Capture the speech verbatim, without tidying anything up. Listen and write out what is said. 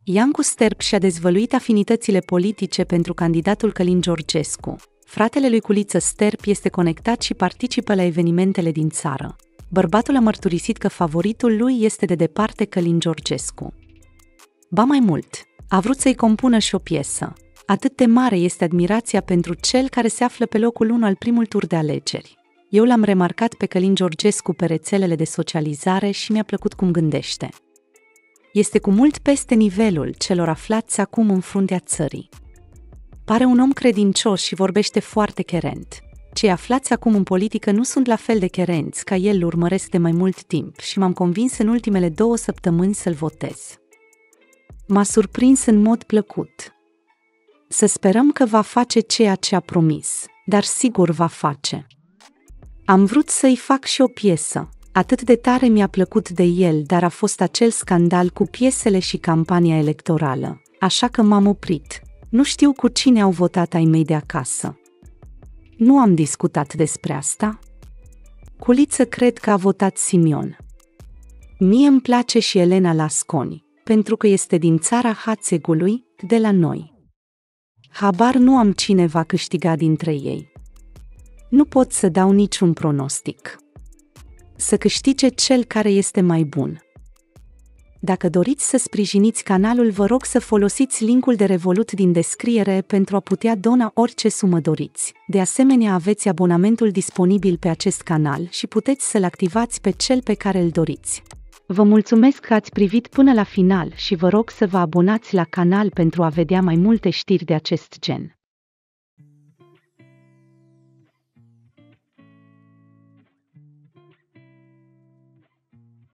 Iancu Sterp și-a dezvăluit afinitățile politice pentru candidatul Călin Georgescu. Fratele lui Culiță Sterp este conectat și participă la evenimentele din țară. Bărbatul a mărturisit că favoritul lui este de departe Călin Georgescu. Ba mai mult, a vrut să-i compună și o piesă. Atât de mare este admirația pentru cel care se află pe locul unu al primul tur de alegeri. Eu l-am remarcat pe Călin Georgescu pe rețelele de socializare și mi-a plăcut cum gândește. Este cu mult peste nivelul celor aflați acum în fruntea țării. Pare un om credincios și vorbește foarte cherent. Cei aflați acum în politică nu sunt la fel de cherenți ca el, îl urmăresc de mai mult timp și m-am convins în ultimele două săptămâni să-l votez. M-a surprins în mod plăcut. Să sperăm că va face ceea ce a promis, dar sigur va face. Am vrut să-i fac și o piesă. Atât de tare mi-a plăcut de el, dar a fost acel scandal cu piesele și campania electorală, așa că m-am oprit. Nu știu cu cine au votat ai mei de acasă. Nu am discutat despre asta. Culiță cred că a votat Simion. Mie îmi place și Elena Lasconi, pentru că este din țara Hațegului, de la noi. Habar nu am cine va câștiga dintre ei. Nu pot să dau niciun pronostic. Să câștige cel care este mai bun. Dacă doriți să sprijiniți canalul, vă rog să folosiți linkul de Revolut din descriere pentru a putea dona orice sumă doriți. De asemenea, aveți abonamentul disponibil pe acest canal și puteți să-l activați pe cel pe care îl doriți. Vă mulțumesc că ați privit până la final și vă rog să vă abonați la canal pentru a vedea mai multe știri de acest gen.